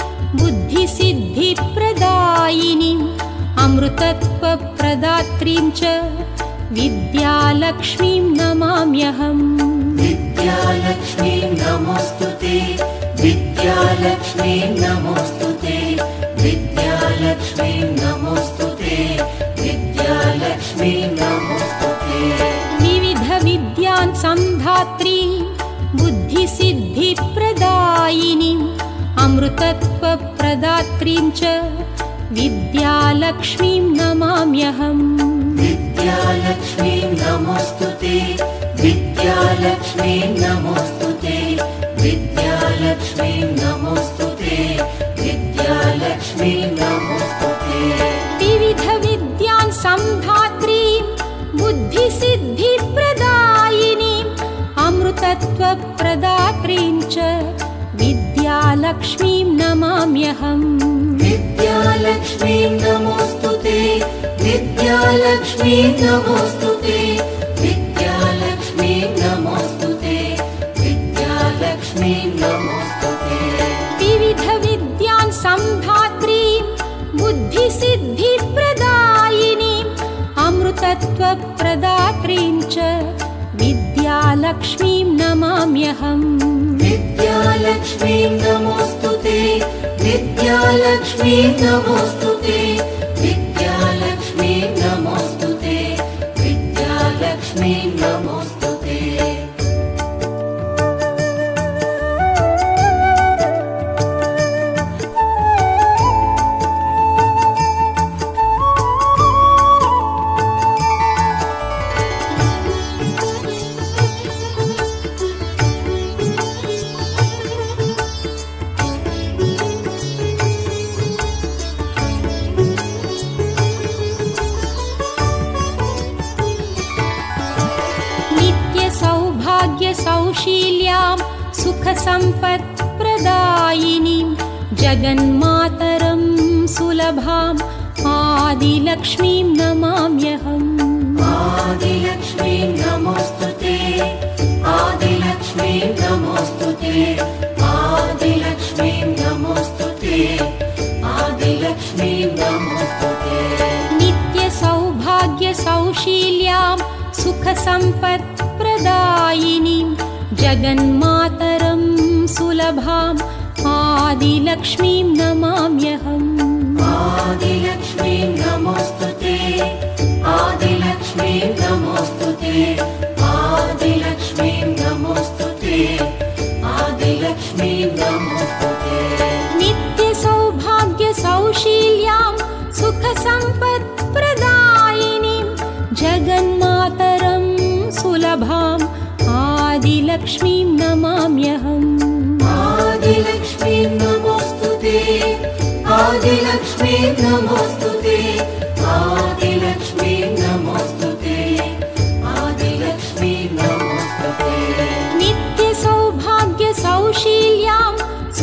Speaker 1: बुद्धिसिद्धिप्रदायिनीम् अमृतत्वप्रदात्रीं च विद्यालक्ष्मीं नमाम्यहम्।
Speaker 2: विद्यालक्ष्मीं नमोस्तुते, विद्यालक्ष्मीं नमोस्तुते, विद्यालक्ष्मीं नमोस्तुते, विद्यालक्ष्मीं नमोस्तुते।
Speaker 1: विविधविद्यान् संधात्री बुद्धिसिद्धिप्रदायिनीम् अमृतत्वप्रदात्रीं च विद्यालक्ष्मीं नमाम्यहम्। नमाम्यहम्।
Speaker 2: विद्यालक्ष्मी नमोस्तुते, विद्यालक्ष्मी नमोस्तुते, विद्यालक्ष्मी नमोस्तुते, विद्यालक्ष्मी नमोस्तुते।
Speaker 1: विविध विद्यान् सम्धात्रीं बुद्धिसिद्धिप्रदायिनीम् अमृतत्वप्रदात्रीं च विद्यालक्ष्मीं नमाम्यहम्।
Speaker 2: विद्यालक्ष्मी नमोस्तुते, विद्यालक्ष्मी नमोस्तुते, विद्यालक्ष्मी नमोस्तुते, विद्यालक्ष्मी नमोस्तुते।
Speaker 1: विविध विद्यान् सम्धात्रीं बुद्धिसिद्धिप्रदायिनीम् अमृतत्वप्रदात्रीं च विद्यालक्ष्मीं नमाम्यहम्।
Speaker 2: विद्यालक्ष्मी नमोस्तुते, विद्यालक्ष्मी नमोस्तुते, विद्यालक्ष्मी नमोस्तुते, विद्यालक्ष्मी नमोस्तुते।
Speaker 1: सौशील्यां सुखसम्पत्प्रदायिनीं जगन्मातरं सुलभाम् आदिलक्ष्मीं नमाम्यहम्।
Speaker 2: आदिलक्ष्मी नमोस्तुते, आदिलक्ष्मी नमोस्तुते, आदिलक्ष्मी नमोस्तुते, आदिलक्ष्मी नमोस्तुते।
Speaker 1: नित्यसौभाग्यसौशील्यां सुखसम्पत्प्रदायिनीं जगन्मातरं सुलभाम् आदिलक्ष्मीं नमाम्यहम्।
Speaker 2: आदिलक्ष्मी नमोस्तुते, आदिलक्ष्मी नमोस्तुते, आदिलक्ष्मी नमोस्तुते, आदिलक्ष्मी नमोस्तुते।
Speaker 1: नित्यसौभाग्यसौशील्यां सुखसम्पत्प्रदायिनीं जगन्मातरं सुलभाम् आदिलक्ष्मीं नमाम्यहम्।
Speaker 2: आदिलक्ष्मी नमोस्तुते, आदिलक्ष्मी नमोस्तुते, आदिलक्ष्मी नमोस्तुते, आदिलक्ष्मी नमोस्तुते।
Speaker 1: नित्यसौभाग्यसौशील्यां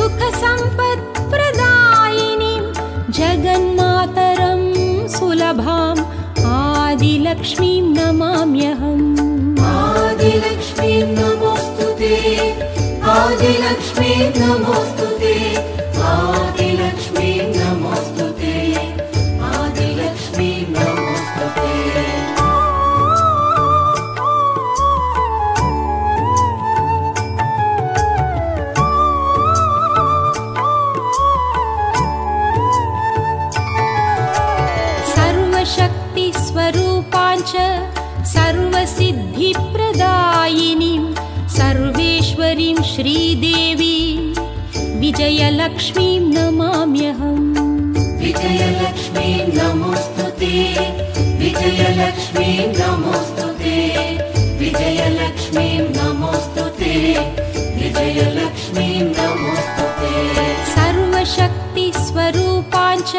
Speaker 1: सुखसम्पत्प्रदायिनीं जगन्मातरं सुलभाम् आदिलक्ष्मीं नमाम्यहम्।
Speaker 2: आदिलक्ष्मी नमोस्तुते, आदिलक्ष्मी नमोस्तुते, आदिलक्ष्मी नमोस्तुते, आदिलक्ष्मी नमोस्तुते।
Speaker 1: सर्वशक्तिस्वरूपाञ्च सर्वसिद्धिप्रदायिनीं सर्वेश्वरीं श्रीदेवीं विजयलक्ष्मीं नमाम्यहम्।
Speaker 2: विजयलक्ष्मी नमोस्तुते, विजयलक्ष्मी नमोस्तुते, विजयलक्ष्मी नमोस्तुते, विजयलक्ष्मी नमोस्तुते।
Speaker 1: सर्वशक्तिस्वरूपाञ्च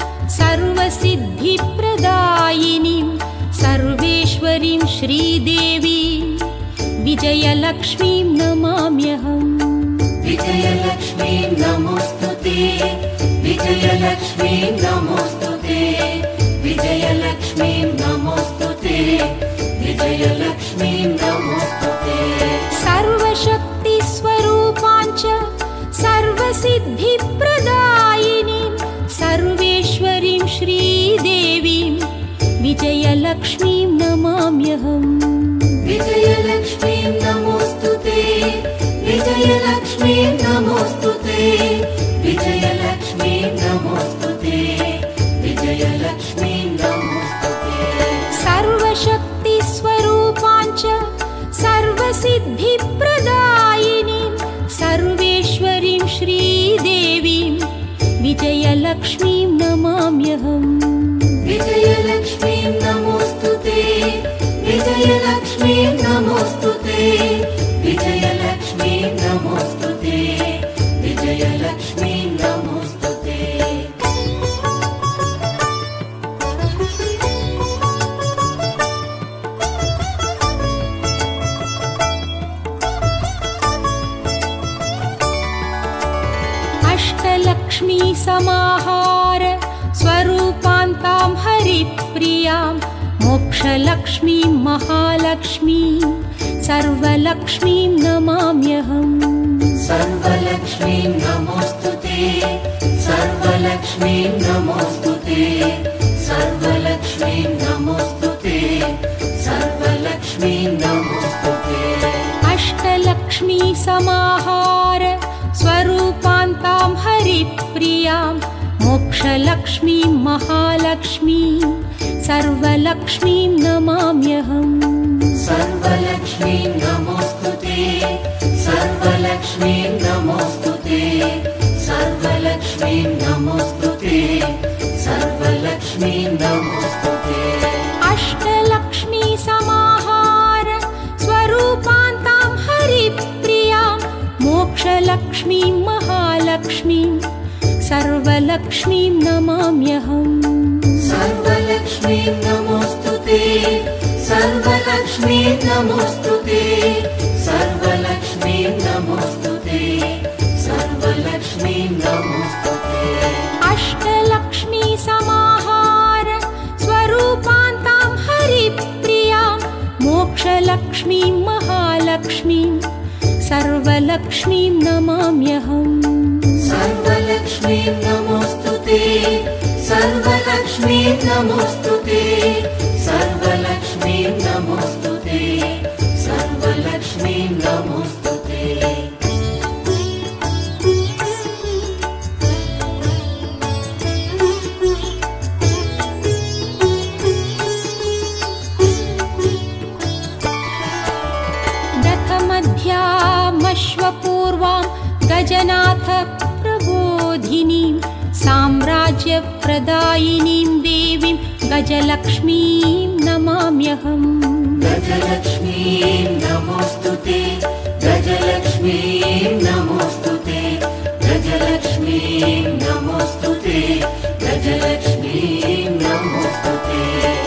Speaker 1: सर्वसिद्धिप्रदायिनीं सर्वेश्वरीं श्रीदेवीं विजयलक्ष्मीं नमाम्यहम्।
Speaker 2: विजयलक्ष्मी नमोस्तुते, विजयलक्ष्मी नमोस्तुते, विजयलक्ष्मी नमोस्तुते, विजयलक्ष्मी नमोस्तुते।
Speaker 1: सर्वशक्तिस्वरूपाञ्च सर्वसिद्धिप्रदायिनीं सर्वेश्वरीं श्रीदेवीं विजयलक्ष्मीं नमाम्यहम्।
Speaker 2: विजयलक्ष्मी नमोस्तुते, विजयलक्ष्मी नमोस्तुते, विजयलक्ष्मी नमोस्तुते, विजयलक्ष्मी नमोस्तुते।
Speaker 1: सर्वशक्तिस्वरूपाञ्च सर्वसिद्धिप्रदायिनीं सर्वेश्वरीं श्रीदेवीं विजयलक्ष्मीं नमाम्यहम्।
Speaker 2: विजयलक्ष्मी विजयलक्ष्मी नमोस्तुते विजयलक्ष्मी नमोस्तुते विजयलक्ष्मी नमोस्तुते
Speaker 1: अष्टलक्ष्मी समाहार स्वरूपान्तां हरिप्रियां मोक्षलक्ष्मीं महालक्ष्मीं सर्वलक्ष्मीं नमाम्यहम्
Speaker 2: सर्वलक्ष्मीं नमोस्तुते सर्वलक्ष्मीं नमोस्तुते सर्वलक्ष्मीं नमोस्तुते सर्वलक्ष्मीं नमोस्तुते
Speaker 1: अष्टलक्ष्मी समाहार स्वरूपान्तां हरिप्रियां मोक्षलक्ष्मीं महालक्ष्मीं सर्वलक्ष्मीं नमाम्यहम्
Speaker 2: सर्वलक्ष्मीं नमोस्तुते सर्वलक्ष्मीं नमोस्तुते सर्वलक्ष्मीं नमोस्तुते सर्वलक्ष्मीं नमोस्तुते
Speaker 1: अष्टलक्ष्मी समाहार स्वरूपान्तां हरिप्रियां मोक्षलक्ष्मीं महालक्ष्मीं सर्वलक्ष्मीं नमाम्यहम्
Speaker 2: सर्वलक्ष्मीं नमोस्तुते सर्वलक्ष्मीं नमोस्तुते सर्वलक्ष्मीं नमोस्तुते सर्वलक्ष्मीं नमोस्तुते
Speaker 1: अष्टलक्ष्मी समाहार स्वरूपान्तां हरिप्रियां मोक्षलक्ष्मीं महालक्ष्मीं सर्वलक्ष्मीं नमाम्यहम्
Speaker 2: सर्वलक्ष्मीं नमोस्तुते सर्वलक्ष्मीं नमोस्तुते सर्वलक्ष्मीं नमोस्तुते सर्वलक्ष्मीं नमोस्तुते
Speaker 1: दशमध्यामश्वपूर्वां गजनाथ प्रबोधिनीं साम्राज्यप्रदायिनीं देवीं गजलक्ष्मीं नमाम्यहम्
Speaker 2: गजलक्ष्मीं नमोस्तुते गजलक्ष्मीं नमोस्तुते गजलक्ष्मीं नमोस्तुते गजलक्ष्मीं नमोस्तुते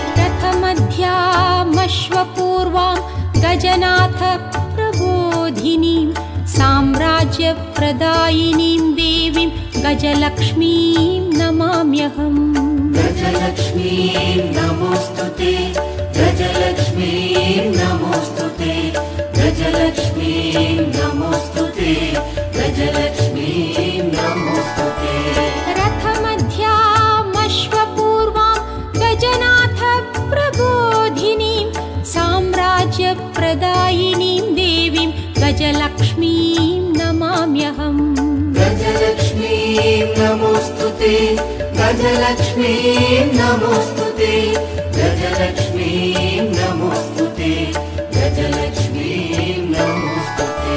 Speaker 1: प्रथमध्यामश्वपूर्वां गजनाथ प्रबोधिनीं साम्राज्यप्रदायिनीं देवीं गजलक्ष्मीं नमाम्यहम्
Speaker 2: गजलक्ष्मीं नमोस्तुते गजलक्ष्मीं नमोस्तुते गजलक्ष्मीं नमोस्तुते गजलक्ष्मीं नमोस्तुते
Speaker 1: रथमध्यामश्वपूर्वां गजनाथ प्रबोधिनीं साम्राज्यप्रदायिनीं देवीं गजलक्ष्मीं नमाम्यहम्
Speaker 2: गजलक्ष्मीं नमोस्तुते गजलक्ष्मीं नमोस्तुते गजलक्ष्मीं नमोस्तुते गजलक्ष्मीं नमोस्तुते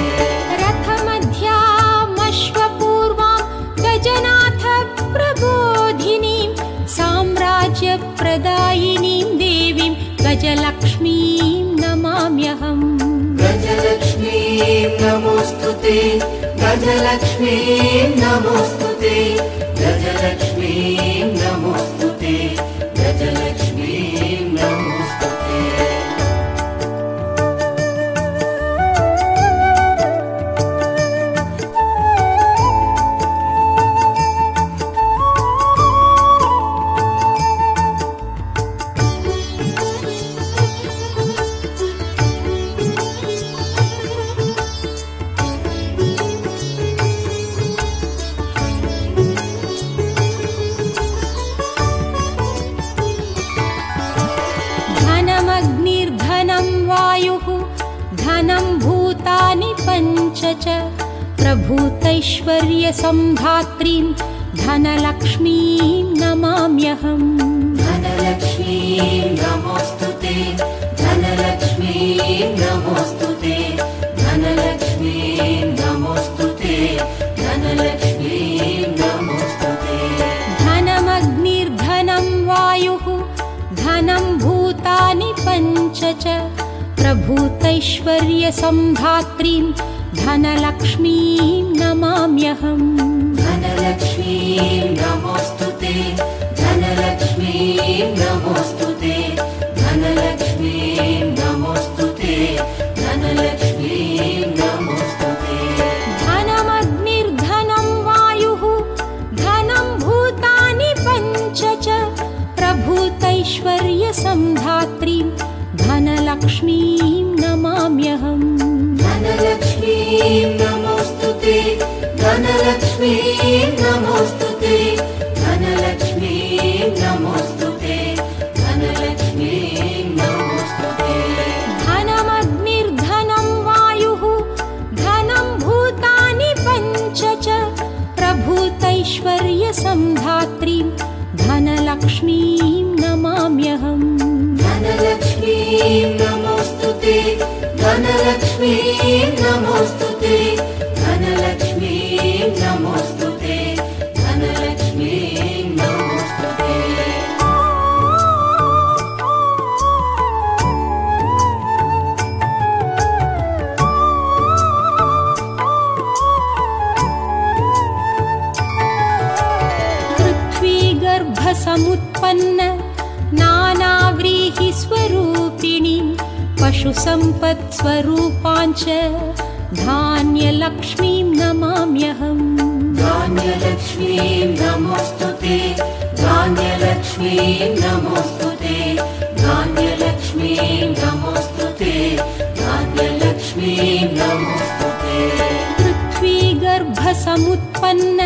Speaker 1: रथमध्यामश्वपूर्वां गजनाथ प्रबोधिनीं साम्राज्यप्रदायिनीं देवीं गजलक्ष्मीं नमाम्यहम्
Speaker 2: गजलक्ष्मीं नमोस्तुते गजलक्ष्मीं नमोस्तुते गजलक्ष्मीं नमोस्तुते गजलक्ष्मीं नमोस्तुते
Speaker 1: धनं भूतानि पञ्च च प्रभूतैश्वर्यसम्धात्रीं धनलक्ष्मीं नमाम्यहम्
Speaker 2: धनलक्ष्मीं नमोस्तुते धनलक्ष्मीं नमोस्तुते धनलक्ष्मीं नमोस्तुते धनलक्ष्मीं नमोस्तुते
Speaker 1: धनमग्निर्धनं वायुः धनं भूतानि पञ्च च प्रभूतैश्वर्यसम्धात्रीं धनलक्ष्मीं नमाम्यहम्।
Speaker 2: धनलक्ष्मीं नमोस्तुते, धनलक्ष्मीं नमोस्तुते, धनलक्ष्मीं नमोस्तुते, धनलक्ष्मीं नमोस्तुते।
Speaker 1: धनमग्निर्धनं वायुः धनं भूतानि पञ्च च प्रभूतैश्वर्यसम्धात्रीं धनलक्ष्मीं नमाम्यहम्।
Speaker 2: धनलक्ष्मीं नमोस्तुते, धनलक्ष्मीं नमोस्तुते, धनलक्ष्मीं नमोस्तुते, धनलक्ष्मीं नमोस्तुते।
Speaker 1: धनमग्निर्धनं वायुः धनं भूतानि पञ्च च प्रभूतैश्वर्यसम्धात्रीं धनलक्ष्मीं नमाम्यहम्।
Speaker 2: धनलक्ष्मीं नमोस्तुते, धनलक्ष्मीं नमोस्तुते, धनलक्ष्मीं नमोस्तुते, धनलक्ष्मीं नमोस्तुते।
Speaker 1: पृथ्वीगर्भसमुत्पन्न नानाव्रीहिस्वरूपिणीं पशुसम्पत्स्वरूपाञ्च धान्यलक्ष्मीं नमाम्यहम्।
Speaker 2: धान्यलक्ष्मीं नमोस्तुते, धान्यलक्ष्मीं नमोस्तुते, धान्यलक्ष्मीं नमोस्तुते, धान्यलक्ष्मीं नमोस्तुते।
Speaker 1: पृथ्वीगर्भसमुत्पन्न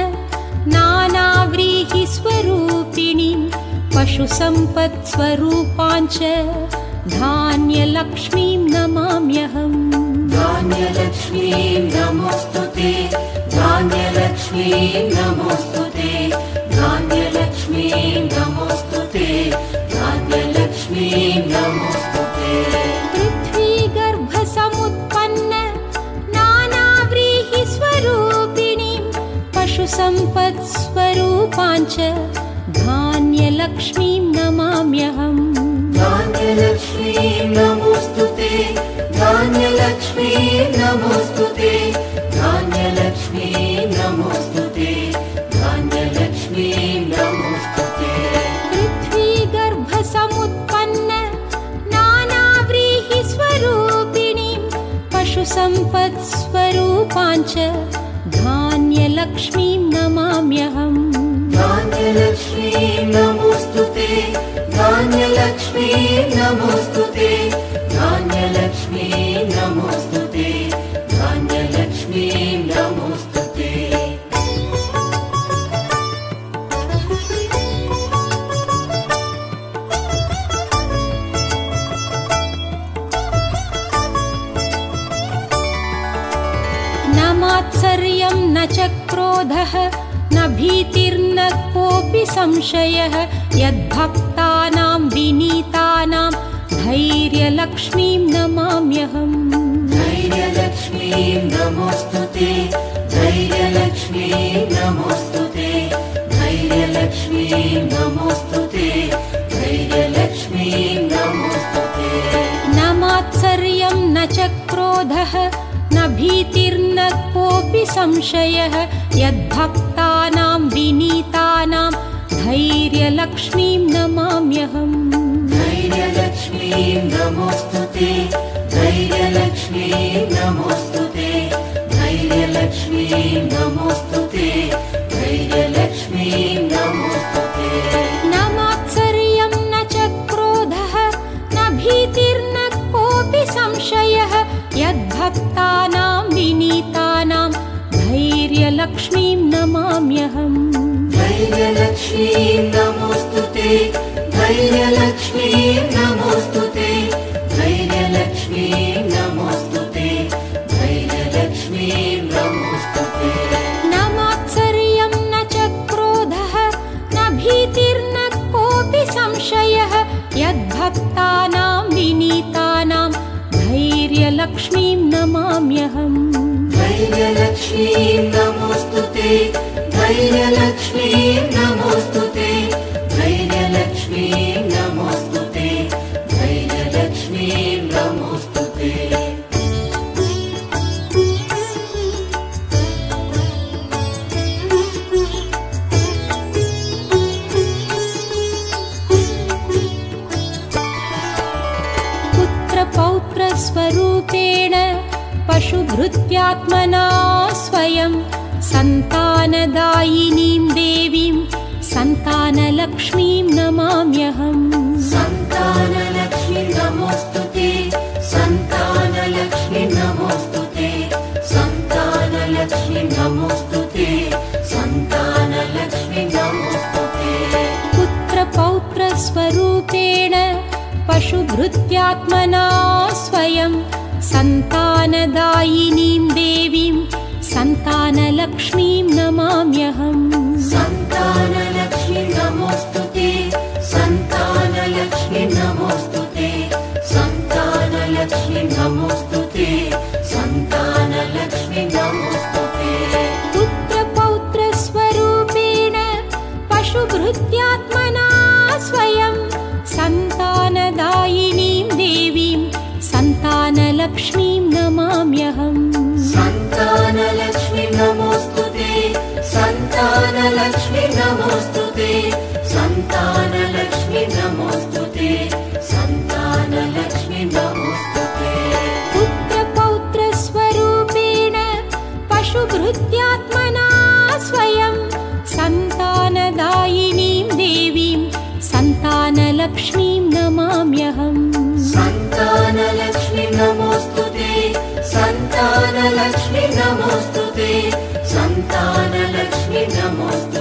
Speaker 1: नानाव्रीहिस्वरूपिणीं पशुसम्पत्स्वरूपाञ्च धान्यलक्ष्मीं नमाम्यहम्।
Speaker 2: धान्यलक्ष्मीं नमोस्तुते, धान्यलक्ष्मीं नमोस्तुते, धान्यलक्ष्मीं नमोस्तुते, धान्यलक्ष्मीं नमोस्तुते।
Speaker 1: पृथ्वीगर्भसमुत्पन्न नानाव्रीहिस्वरूपिणीं पशुसम्पत्स्वरूपाञ्च धान्यलक्ष्मीं नमाम्यहम्।
Speaker 2: धान्यलक्ष्मीं नमोस्तुते, धान्यलक्ष्मीं नमोस्तुते, धान्यलक्ष्मीं नमोस्तुते, धान्यलक्ष्मीं नमोस्तुते।
Speaker 1: पृथ्वीगर्भसमुत्पन्न नानाव्रीहिस्वरूपिणीं पशुसम्पत्स्वरूपाञ्च धान्यलक्ष्मीं नमाम्यहम्।
Speaker 2: धान्यलक्ष्मीं नमोस्तुते, धान्यलक्ष्मीं नमोस्तुते, धान्यलक्ष्मीं नमोस्तुते, धान्यलक्ष्मीं नमोस्तुते।
Speaker 1: न मात्सर्यं न च क्रोधः न भीतिर्न कोऽपि संशयः यद्भक्तानां विनीतानां धैर्यलक्ष्मीं नमाम्यहम्।
Speaker 2: धैर्यलक्ष्मीं नमोस्तुते, धैर्यलक्ष्मीं नमोस्तुते, धैर्यलक्ष्मीं नमोस्तुते, धैर्यलक्ष्मीं नमोस्तुते।
Speaker 1: न मात्सर्यं न च क्रोधः न भीतिर्न कोऽपि संशयः यद्भक्तानां विनीतानां धैर्यलक्ष्मीं नमाम्यहम्।
Speaker 2: धैर्यलक्ष्मीं नमोस्तुते, धैर्यलक्ष्मीं नमोस्तुते, धैर्यलक्ष्मीं नमोस्तुते, धैर्यलक्ष्मीं नमोस्तुते।
Speaker 1: न मात्सर्यं न च क्रोधः न भीतिर्न कोऽपि संशयः यद्भक्तानां विनीतानां धैर्यलक्ष्मीं नमाम्यहम्।
Speaker 2: धैर्यलक्ष्मीं नमोस्तुते, धैर्यलक्ष्मीं नमोस्तुते, धैर्यलक्ष्मीं नमोस्तुते, धैर्यलक्ष्मीं नमोस्तुते।
Speaker 1: न मात्सर्यं न च क्रोधः न भीतिर्न कोऽपि संशयः यद्भक्तानां विनीतानां धैर्यलक्ष्मीं नमाम्यहम्।
Speaker 2: धैर्यलक्ष्मीं नमोस्तुते, धैर्यलक्ष्मीं नमोस्तुते, धैर्यलक्ष्मीं नमोस्तुते, धैर्यलक्ष्मीं नमोस्तुते।
Speaker 1: पुत्रपौत्रस्वरूपेण पशुभृत्यात्मना स्वयं सन्तानदायिनीं देवीं सन्तानलक्ष्मीं नमाम्यहम्।
Speaker 2: सन्तानलक्ष्मी नमोस्तुते, सन्तानलक्ष्मी नमोस्तुते, सन्तानलक्ष्मी नमोस्तुते, सन्तानलक्ष्मी नमोस्तुते।
Speaker 1: पुत्रपौत्रस्वरूपेण पशुभृत्यात्मना स्वयं सन्तानदायिनीं देवीं सन्तानलक्ष्मीं नमाम्यहम्।
Speaker 2: सन्तानलक्ष्मी नमोस्तुते, सन्तानलक्ष्मी नमोस्तुते, सन्तानलक्ष्मी नमोस्तुते, सन्तानलक्ष्मी नमोस्तुते।
Speaker 1: पुत्रपौत्रस्वरूपेण पशुभृत्यात्मना स्वयं सन्तानदायिनीं देवीं सन्तानलक्ष्मीं नमाम्यहम्।
Speaker 2: सन्तानलक्ष्मी नमोस्तुते, सन्तानलक्ष्मी नमोस्तुते, सन्तानलक्ष्मी नमोस्तुते, सन्तानलक्ष्मी नमोस्तुते।
Speaker 1: पुत्रपौत्रस्वरूपेण पशुभृत्यात्मना स्वयं सन्तानदायिनीं देवीं सन्तानलक्ष्मीं नमाम्यहम्।
Speaker 2: सन्तानलक्ष्मी नमोस्तुते, सन्तानलक्ष्मी नमोस्तुते, सन्तानलक्ष्मी नमोस्तुते।